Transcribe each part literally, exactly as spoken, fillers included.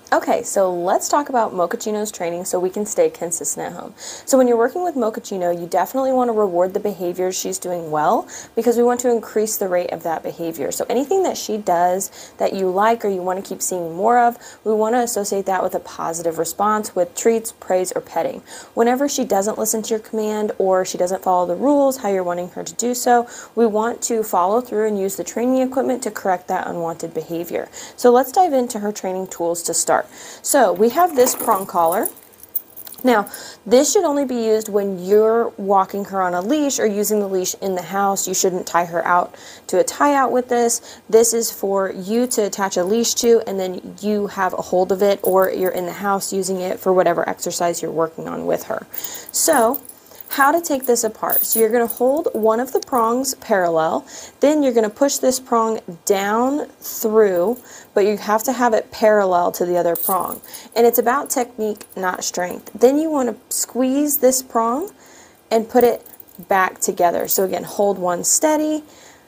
Okay, so let's talk about Mochachino's training so we can stay consistent at home. So when you're working with Mochachino, you definitely want to reward the behaviors she's doing well because we want to increase the rate of that behavior. So anything that she does that you like or you want to keep seeing more of, we want to associate that with a positive response with treats, praise, or petting. Whenever she doesn't listen to your command or she doesn't follow the rules, how you're wanting her to do so, we want to follow through and use the training equipment to correct that unwanted behavior. So let's dive into her training tools to start. So we have this prong collar. Now, this should only be used when you're walking her on a leash or using the leash in the house. You shouldn't tie her out to a tie out with this. This is for you to attach a leash to and then you have a hold of it, or you're in the house using it for whatever exercise you're working on with her. So how to take this apart. So you're going to hold one of the prongs parallel, then you're going to push this prong down through, but you have to have it parallel to the other prong. And it's about technique, not strength. Then you want to squeeze this prong and put it back together. So again, hold one steady,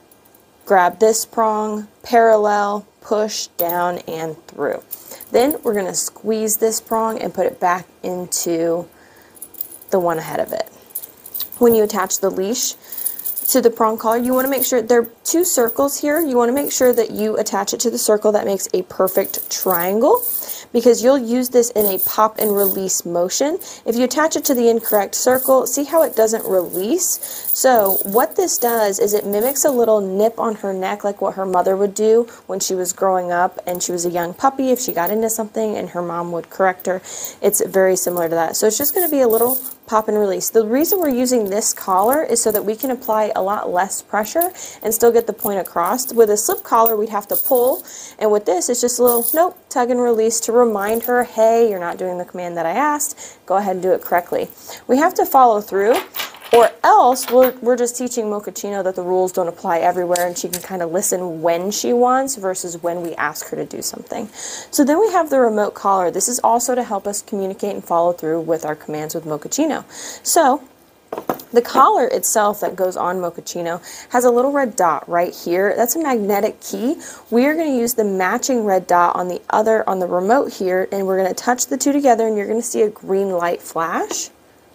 grab this prong, parallel, push down and through. Then we're going to squeeze this prong and put it back into the one ahead of it. When you attach the leash to the prong collar, you want to make sure there are two circles here. You want to make sure that you attach it to the circle that makes a perfect triangle, because you'll use this in a pop and release motion. If you attach it to the incorrect circle, see how it doesn't release? So what this does is it mimics a little nip on her neck like what her mother would do when she was growing up and she was a young puppy. If she got into something and her mom would correct her, it's very similar to that. So it's just going to be a little pop and release. The reason we're using this collar is so that we can apply a lot less pressure and still get the point across. With a slip collar, we'd have to pull, and with this, it's just a little, nope, tug and release to remind her, hey, you're not doing the command that I asked, go ahead and do it correctly. We have to follow through, or else we're, we're just teaching Mochachino that the rules don't apply everywhere and she can kind of listen when she wants versus when we ask her to do something. So then we have the remote collar. This is also to help us communicate and follow through with our commands with Mochachino. So the collar itself that goes on Mochachino has a little red dot right here. That's a magnetic key. We are going to use the matching red dot on the other, on the remote here, and we're going to touch the two together and you're going to see a green light flash.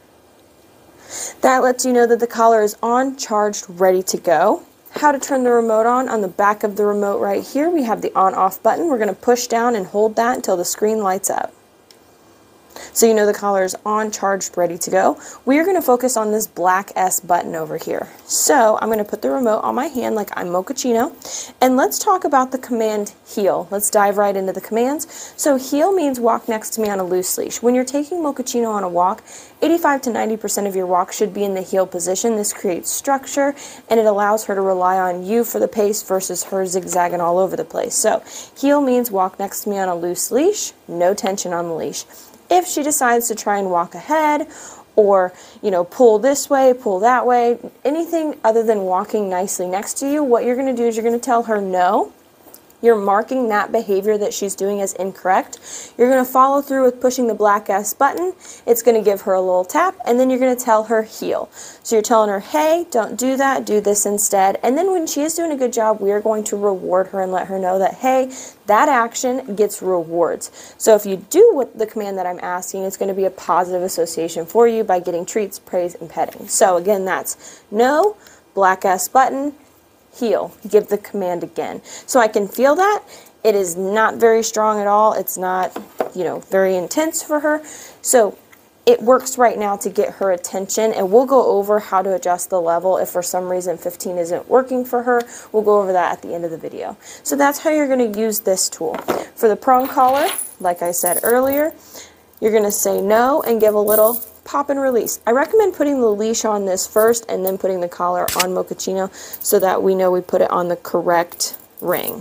That lets you know that the collar is on, charged, ready to go. How to turn the remote on. On the back of the remote right here, we have the on-off button. We're going to push down and hold that until the screen lights up. So you know the collar is on, charged, ready to go. We are going to focus on this black S button over here. So I'm going to put the remote on my hand like I'm Mochachino. And let's talk about the command heel. Let's dive right into the commands. So heel means walk next to me on a loose leash. When you're taking Mochachino on a walk, eighty-five to ninety percent of your walk should be in the heel position. This creates structure and it allows her to rely on you for the pace versus her zigzagging all over the place. So heel means walk next to me on a loose leash, no tension on the leash. If she decides to try and walk ahead or, you know, pull this way, pull that way, anything other than walking nicely next to you, what you're going to do is you're going to tell her no. You're marking that behavior that she's doing as incorrect. You're going to follow through with pushing the black S button. It's going to give her a little tap, and then you're going to tell her heel. So you're telling her, hey, don't do that, do this instead. And then when she is doing a good job, we are going to reward her and let her know that, hey, that action gets rewards. So if you do what the command that I'm asking, it's going to be a positive association for you by getting treats, praise, and petting. So again, that's no, black S button, heel, give the command again. So I can feel that. It is not very strong at all. It's not, you know, very intense for her. So it works right now to get her attention, and we'll go over how to adjust the level if for some reason fifteen isn't working for her. We'll go over that at the end of the video. So that's how you're going to use this tool. For the prong collar, like I said earlier, you're going to say no and give a little pop and release. I recommend putting the leash on this first and then putting the collar on Mochachino so that we know we put it on the correct ring.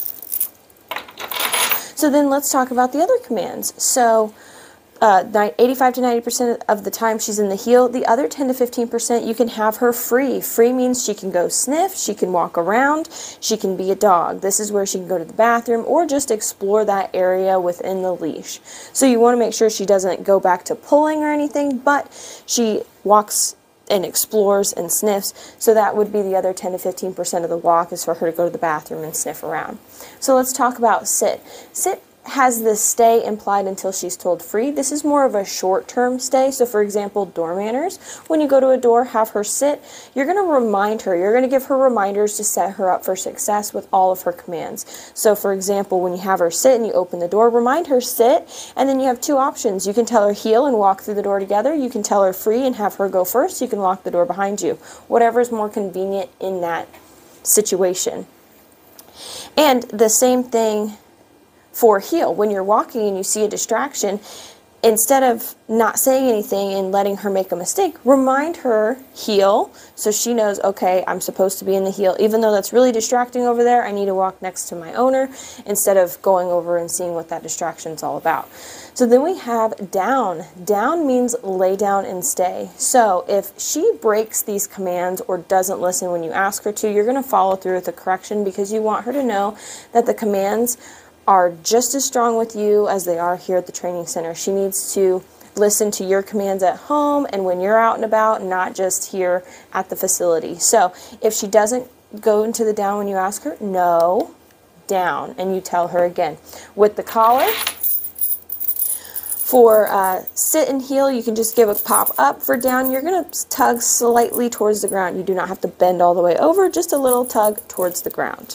So then let's talk about the other commands. So uh, eighty-five to ninety percent of the time she's in the heel. The other ten to fifteen percent you can have her free. Free means she can go sniff, she can walk around, she can be a dog. This is where she can go to the bathroom or just explore that area within the leash. So you want to make sure she doesn't go back to pulling or anything, but she walks and explores and sniffs. So that would be the other ten to fifteen percent of the walk is for her to go to the bathroom and sniff around. So let's talk about sit. Sit has this stay implied until she's told free. This is more of a short-term stay. So for example, door manners. When you go to a door, have her sit. You're going to remind her. You're going to give her reminders to set her up for success with all of her commands. So for example, when you have her sit and you open the door, remind her sit, and then you have two options. You can tell her heel and walk through the door together. You can tell her free and have her go first. You can lock the door behind you. Whatever is more convenient in that situation. And the same thing for heel. When you're walking and you see a distraction, instead of not saying anything and letting her make a mistake, remind her heel so she knows, okay, I'm supposed to be in the heel. Even though that's really distracting over there, I need to walk next to my owner instead of going over and seeing what that distraction is all about. So then we have down. Down means lay down and stay. So if she breaks these commands or doesn't listen when you ask her to, you're going to follow through with the correction because you want her to know that the commands are just as strong with you as they are here at the training center. She needs to listen to your commands at home and when you're out and about, not just here at the facility. So if she doesn't go into the down when you ask her, no, down, and you tell her again. With the collar, for uh, sit and heel, you can just give a pop up. For down, you're going to tug slightly towards the ground. You do not have to bend all the way over, just a little tug towards the ground.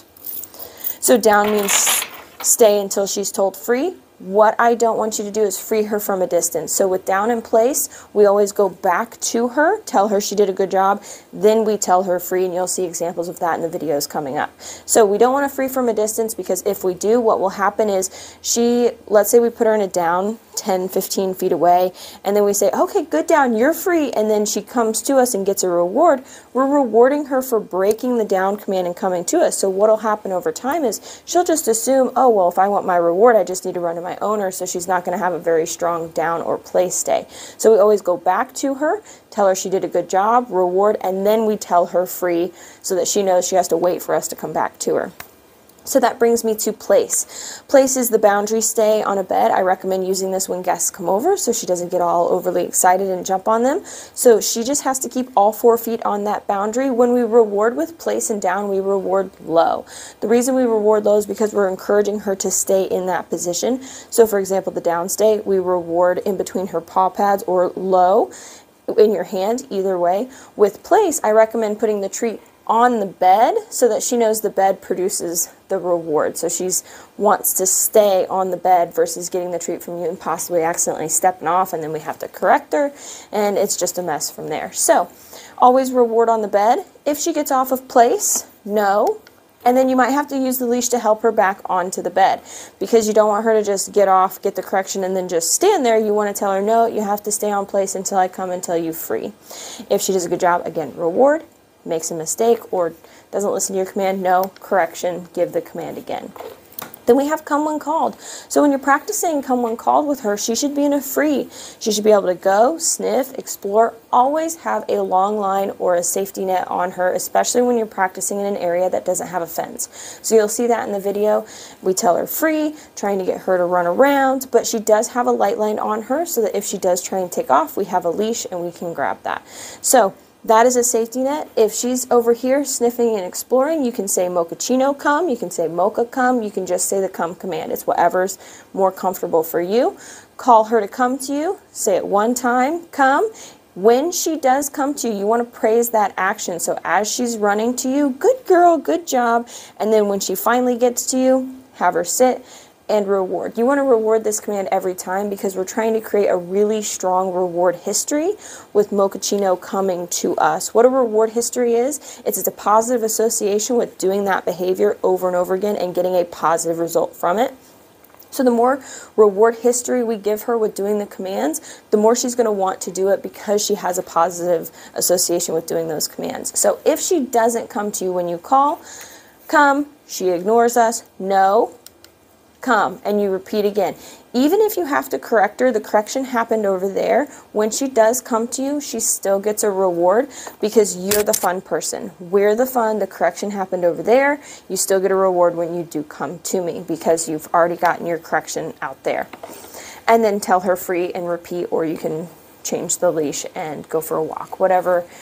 So down means stay until she's told free. What I don't want you to do is free her from a distance. So with down in place, we always go back to her, tell her she did a good job, then we tell her free, and you'll see examples of that in the videos coming up. So we don't want to free from a distance because if we do, what will happen is she, let's say we put her in a down ten, fifteen feet away, and then we say, okay, good down, you're free, and then she comes to us and gets a reward. We're rewarding her for breaking the down command and coming to us. So what will happen over time is she'll just assume, oh, well, if I want my reward, I just need to run to my owner, so she's not going to have a very strong down or play stay. So we always go back to her, tell her she did a good job, reward, and then we tell her free so that she knows she has to wait for us to come back to her. So that brings me to place. Place is the boundary stay on a bed. I recommend using this when guests come over so she doesn't get all overly excited and jump on them. So she just has to keep all four feet on that boundary. When we reward with place and down, we reward low. The reason we reward low is because we're encouraging her to stay in that position. So for example, the down stay, we reward in between her paw pads or low in your hand, either way. With place, I recommend putting the treat on the bed so that she knows the bed produces the reward. So she's wants to stay on the bed versus getting the treat from you and possibly accidentally stepping off, and then we have to correct her, and it's just a mess from there. So always reward on the bed. If she gets off of place, no. And then you might have to use the leash to help her back onto the bed because you don't want her to just get off, get the correction, and then just stand there. You want to tell her, no, you have to stay on place until I come and tell you free. If she does a good job, again, reward. Makes a mistake or doesn't listen to your command, no, correction, give the command again. Then we have come when called. So when you're practicing come when called with her, she should be in a free. She should be able to go, sniff, explore, always have a long line or a safety net on her, especially when you're practicing in an area that doesn't have a fence. So you'll see that in the video. We tell her free, trying to get her to run around, but she does have a light line on her so that if she does try and take off, we have a leash and we can grab that. So that is a safety net. If she's over here sniffing and exploring, you can say Mochachino come, you can say Mocha come, you can just say the come command. It's whatever's more comfortable for you. Call her to come to you, say it one time, come. When she does come to you, you want to praise that action. So as she's running to you, good girl, good job. And then when she finally gets to you, have her sit and reward. You want to reward this command every time because we're trying to create a really strong reward history with Mochachino coming to us. What a reward history is, it's a positive association with doing that behavior over and over again and getting a positive result from it. So the more reward history we give her with doing the commands, the more she's going to want to do it because she has a positive association with doing those commands. So if she doesn't come to you when you call, come, she ignores us, no, come, and you repeat again. Even if you have to correct her, the correction happened over there. When she does come to you, she still gets a reward because you're the fun person. We're the fun. The correction happened over there. You still get a reward when you do come to me because you've already gotten your correction out there. And then tell her free and repeat, or you can change the leash and go for a walk. Whatever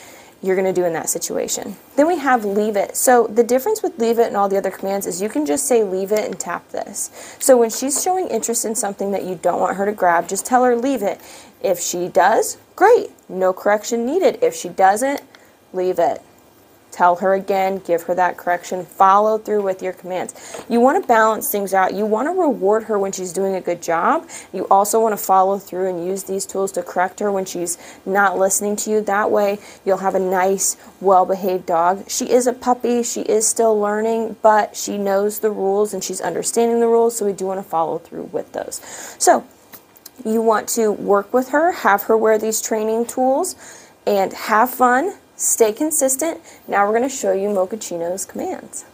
you're going to do in that situation. Then we have leave it. So the difference with leave it and all the other commands is you can just say leave it and tap this. So when she's showing interest in something that you don't want her to grab, just tell her leave it. If she does, great, no correction needed. If she doesn't, leave it. Tell her again, give her that correction, follow through with your commands. You want to balance things out. You want to reward her when she's doing a good job. You also want to follow through and use these tools to correct her when she's not listening to you. That way, you'll have a nice, well-behaved dog. She is a puppy. She is still learning, but she knows the rules and she's understanding the rules, so we do want to follow through with those. So, you want to work with her, have her wear these training tools, and have fun. Stay consistent. Now we're going to show you Mochachino's commands.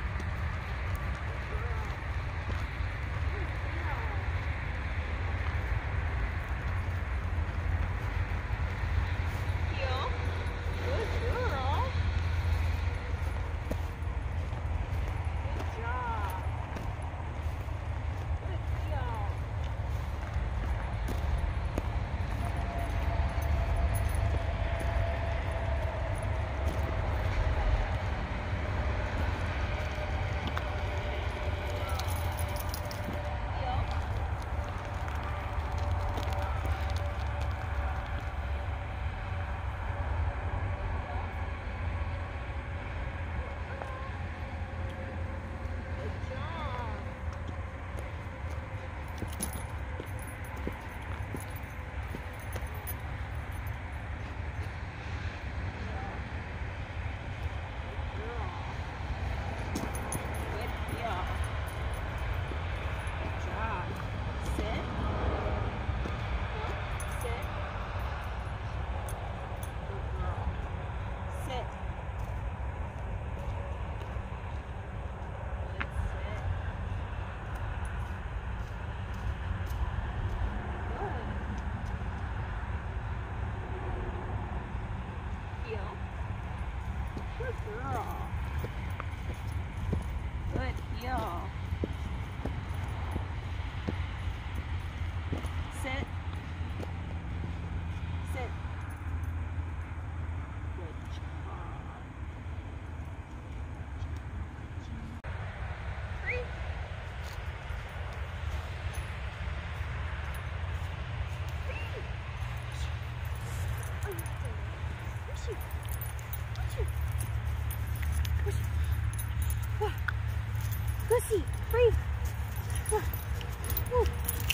Pussy, free. Woo. Woo.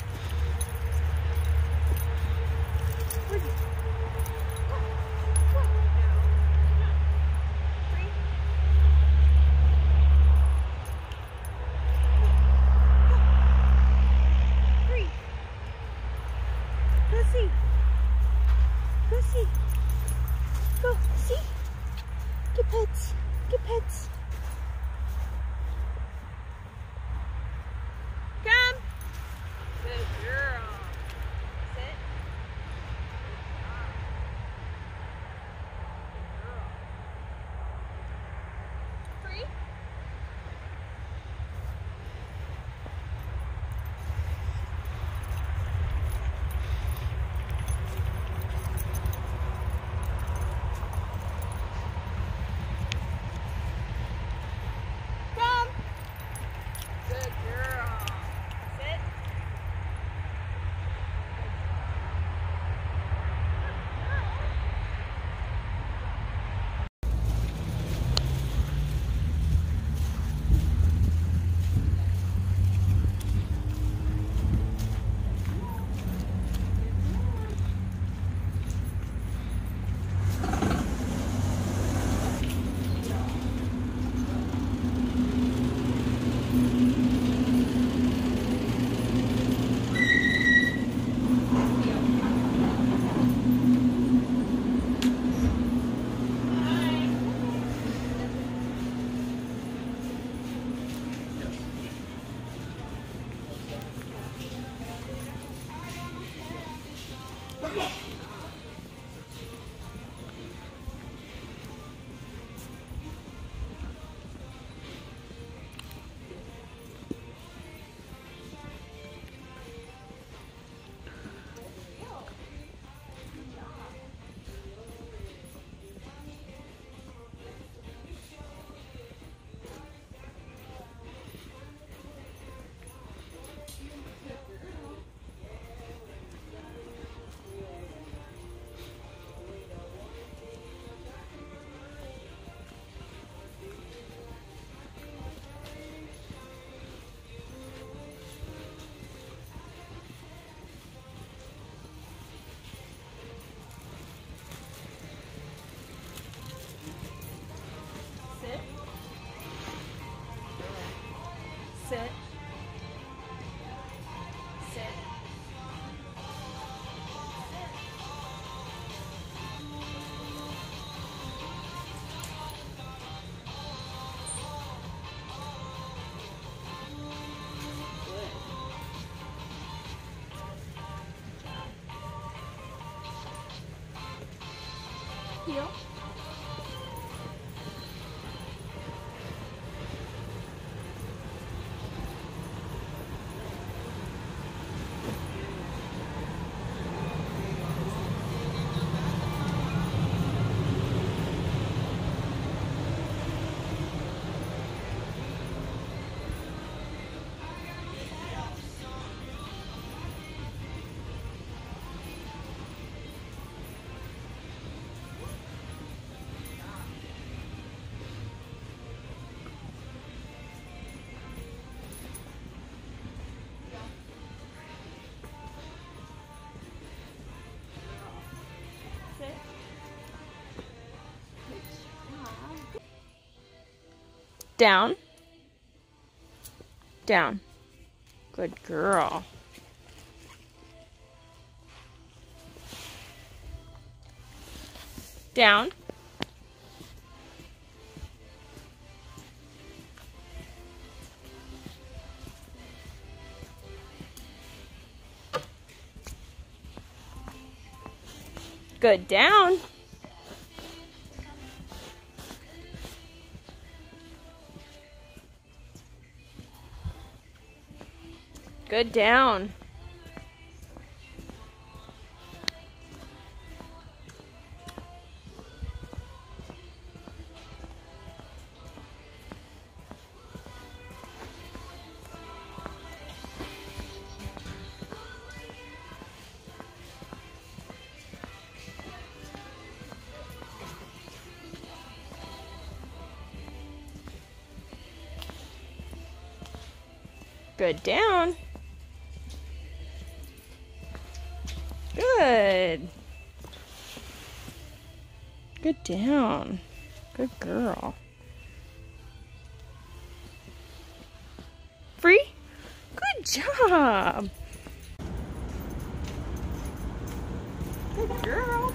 Where's it? Woo. Woo. Free. Free. Pussy. Pussy. Go, see? Get pets. Get pets. Come. Good girl. Sit. Good girl. Free. Come. Good girl. Sit. Heel. Down. Down. Good girl. Down. Good. Down. Good. Down. Good. Down. Good. Good. Down. Good girl. Free? Good job. Good girl.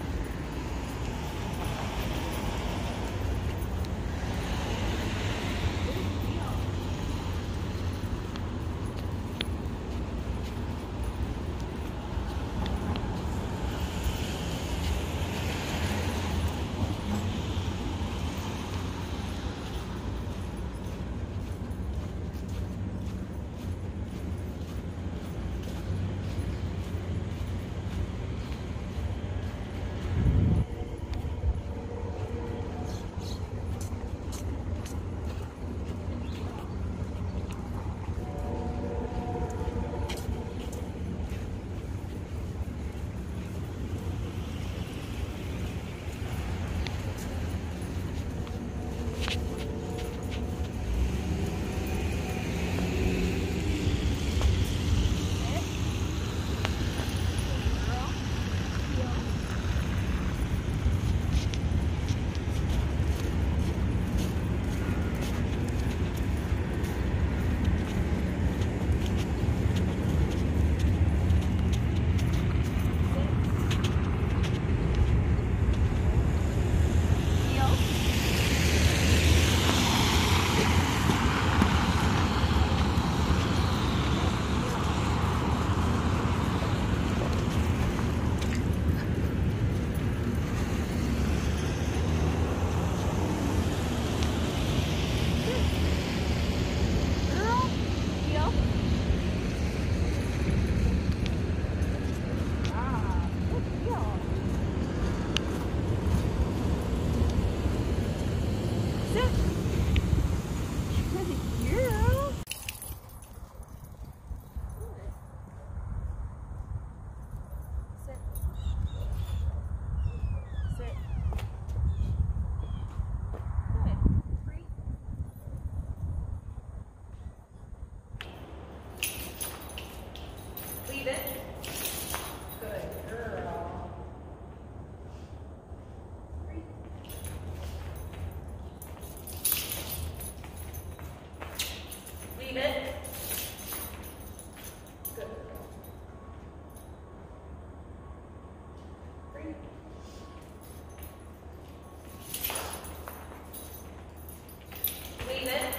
Leave it. Good girl. Leave it. Good. Free. Leave it.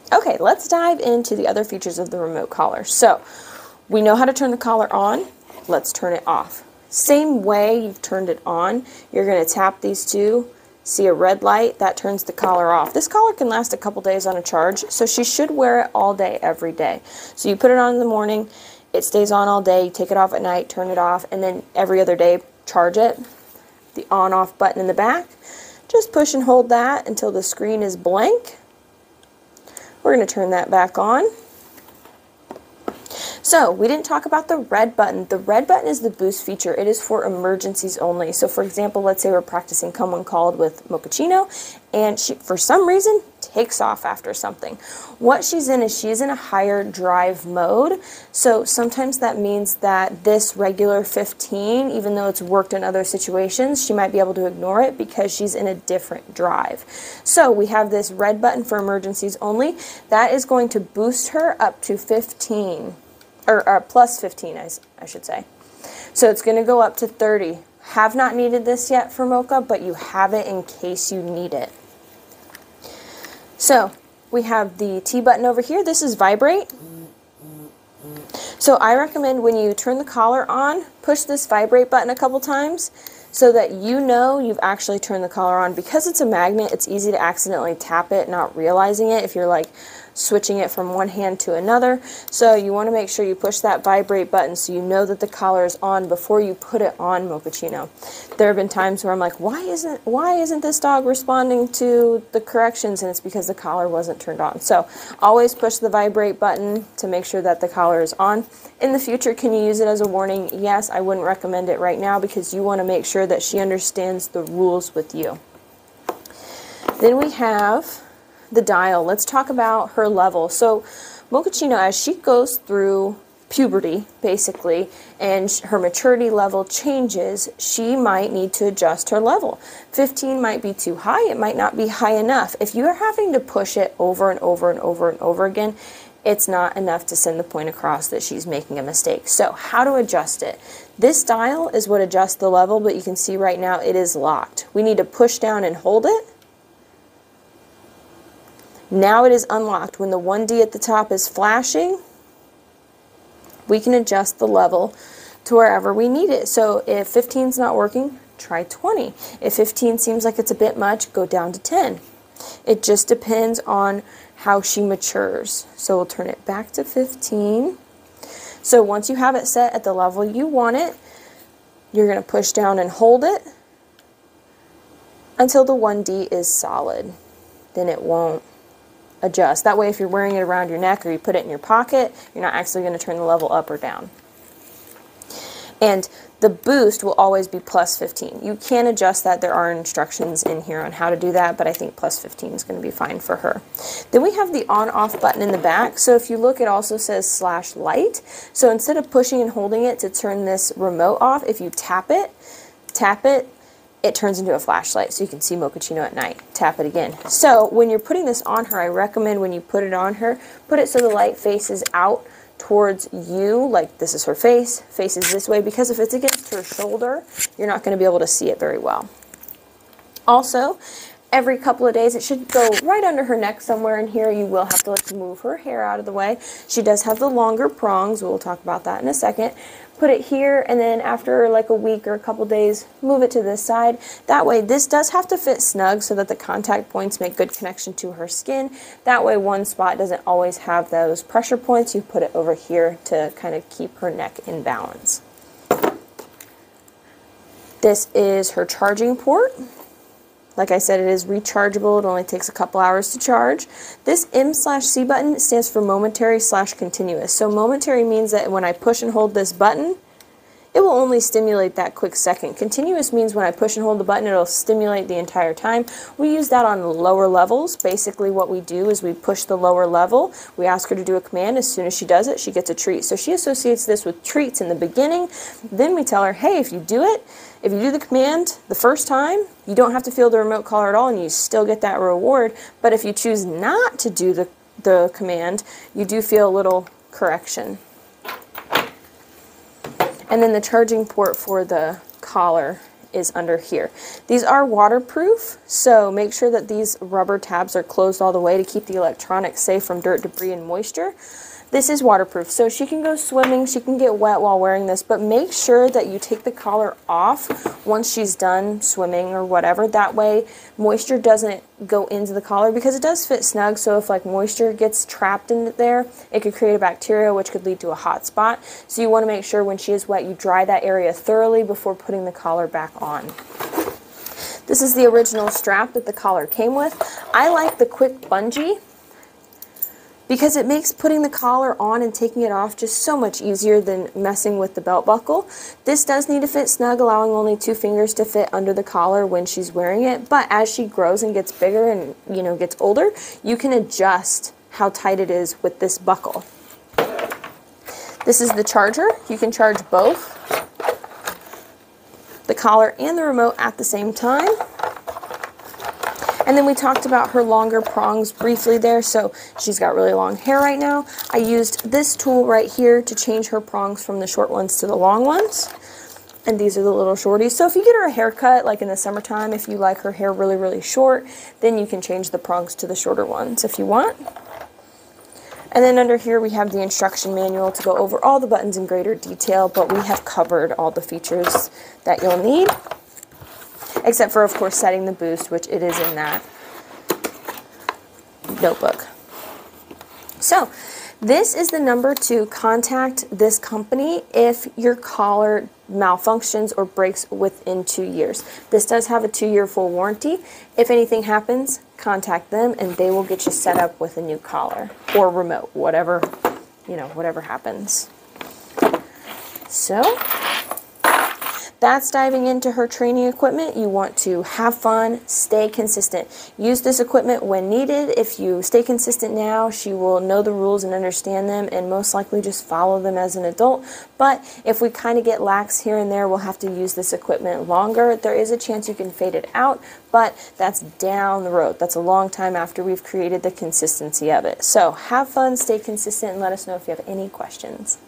Okay, let's dive into the other features of the remote collar. So we know how to turn the collar on. Let's turn it off. Same way you've turned it on, you're going to tap these two. See a red light, that turns the collar off. This collar can last a couple days on a charge, so she should wear it all day, every day. So you put it on in the morning, it stays on all day, you take it off at night, turn it off, and then every other day charge it. The on-off button in the back, just push and hold that until the screen is blank. We're going to turn that back on. So we didn't talk about the red button. The red button is the boost feature. It is for emergencies only. So for example, let's say we're practicing Come When Called with Mochachino, and she, for some reason, takes off after something. What she's in is she's in a higher drive mode. So sometimes that means that this regular fifteen, even though it's worked in other situations, she might be able to ignore it because she's in a different drive. So we have this red button for emergencies only. That is going to boost her up to fifteen. Or, or plus fifteen, I, I should say. So it's going to go up to thirty. Have not needed this yet for Mocha, but you have it in case you need it. So we have the T button over here. This is vibrate. So I recommend when you turn the collar on, push this vibrate button a couple times so that you know you've actually turned the collar on. Because it's a magnet, it's easy to accidentally tap it, not realizing it if you're like switching it from one hand to another. So you want to make sure you push that vibrate button so you know that the collar is on before you put it on Mochachino. There have been times where I'm like, why isn't why isn't this dog responding to the corrections? And it's because the collar wasn't turned on. So always push the vibrate button to make sure that the collar is on. In the future, can you use it as a warning? Yes, I wouldn't recommend it right now because you want to make sure that she understands the rules with you. Then we have the dial. Let's talk about her level. So Mochachino, as she goes through puberty, basically, and her maturity level changes, she might need to adjust her level. fifteen might be too high. It might not be high enough. If you are having to push it over and over and over and over again, it's not enough to send the point across that she's making a mistake. So how to adjust it? This dial is what adjusts the level, but you can see right now it is locked. We need to push down and hold it. Now it is unlocked. When the one D at the top is flashing, we can adjust the level to wherever we need it. So if fifteen is not working, try twenty. If fifteen seems like it's a bit much, go down to ten. It just depends on how she matures. So we'll turn it back to fifteen. So once you have it set at the level you want it, you're going to push down and hold it until the one D is solid. Then it won't adjust. That way if you're wearing it around your neck or you put it in your pocket, you're not actually going to turn the level up or down. And the boost will always be plus fifteen. You can adjust that. There are instructions in here on how to do that, but I think plus fifteen is going to be fine for her. Then we have the on-off button in the back. So if you look, it also says slash light. So instead of pushing and holding it to turn this remote off, if you tap it, tap it, it turns into a flashlight so you can see Mochachino at night. Tap it again. So when you're putting this on her, I recommend when you put it on her, put it so the light faces out towards you, like this is her face, faces this way, because if it's against her shoulder, you're not going to be able to see it very well. Also, every couple of days, it should go right under her neck somewhere in here. You will have to like move her hair out of the way. She does have the longer prongs. We'll talk about that in a second. Put it here, and then after like a week or a couple days, move it to this side. That way, this does have to fit snug so that the contact points make good connection to her skin. That way, one spot doesn't always have those pressure points. You put it over here to kind of keep her neck in balance. This is her charging port. Like I said, it is rechargeable. It only takes a couple hours to charge. This M slash C button stands for momentary slash continuous. So momentary means that when I push and hold this button, it will only stimulate that quick second. Continuous means when I push and hold the button, it'll stimulate the entire time. We use that on lower levels. Basically what we do is we push the lower level. We ask her to do a command. As soon as she does it, she gets a treat. So she associates this with treats in the beginning. Then we tell her, hey, if you do it, if you do the command the first time, you don't have to feel the remote collar at all and you still get that reward. But if you choose not to do the, the command, you do feel a little correction. And then the charging port for the collar is under here. These are waterproof, so make sure that these rubber tabs are closed all the way to keep the electronics safe from dirt, debris, and moisture. This is waterproof, so she can go swimming, she can get wet while wearing this, but make sure that you take the collar off once she's done swimming or whatever. That way moisture doesn't go into the collar, because it does fit snug, so if like moisture gets trapped in there, it could create a bacteria which could lead to a hot spot. So you want to make sure when she is wet you dry that area thoroughly before putting the collar back on. This is the original strap that the collar came with. I like the quick bungee because it makes putting the collar on and taking it off just so much easier than messing with the belt buckle. This does need to fit snug, allowing only two fingers to fit under the collar when she's wearing it, but as she grows and gets bigger and, you know, gets older, you can adjust how tight it is with this buckle. This is the charger. You can charge both the collar and the remote at the same time. And then we talked about her longer prongs briefly there, so she's got really long hair right now. I used this tool right here to change her prongs from the short ones to the long ones. And these are the little shorties. So if you get her a haircut, like in the summertime, if you like her hair really, really short, then you can change the prongs to the shorter ones if you want. And then under here we have the instruction manual to go over all the buttons in greater detail, but we have covered all the features that you'll need. Except for, of course, setting the boost, which it is in that notebook. So, this is the number to contact this company if your collar malfunctions or breaks within two years. This does have a two-year full warranty. If anything happens, contact them and they will get you set up with a new collar or remote, whatever, you know, whatever happens. So, that's diving into her training equipment. You want to have fun, stay consistent. Use this equipment when needed. If you stay consistent now, she will know the rules and understand them and most likely just follow them as an adult. But if we kind of get lax here and there, we'll have to use this equipment longer. There is a chance you can fade it out, but that's down the road. That's a long time after we've created the consistency of it. So have fun, stay consistent, and let us know if you have any questions.